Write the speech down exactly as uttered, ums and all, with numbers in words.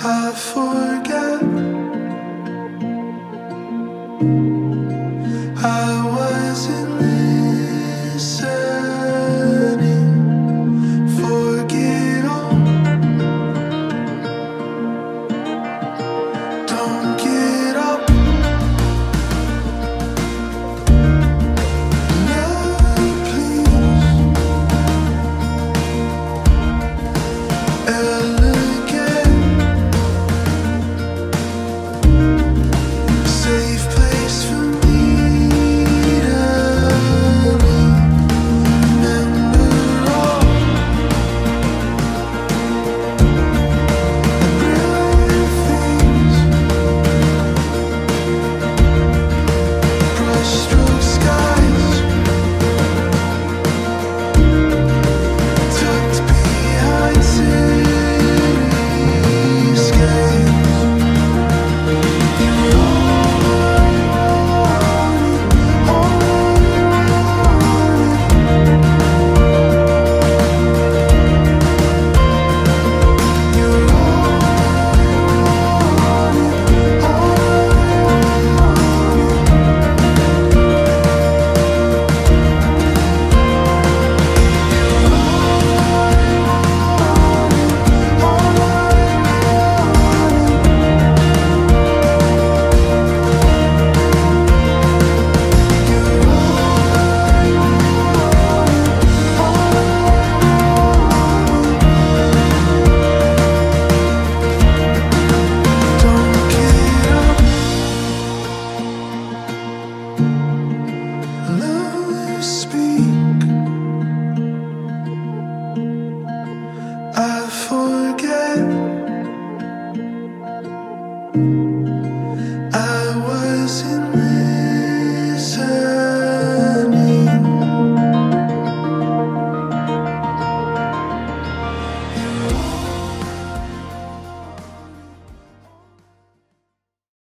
I forget I wasn't listening. Forget all. Don't get up. Love, please. Elegant. Safe place for me to be. Remember all the brilliant things. Brushstroke skies tucked behind cityscapes. You're all I wanted, all I wanted. You're all I wanted, all I Don't get up. Love, speak. I forget.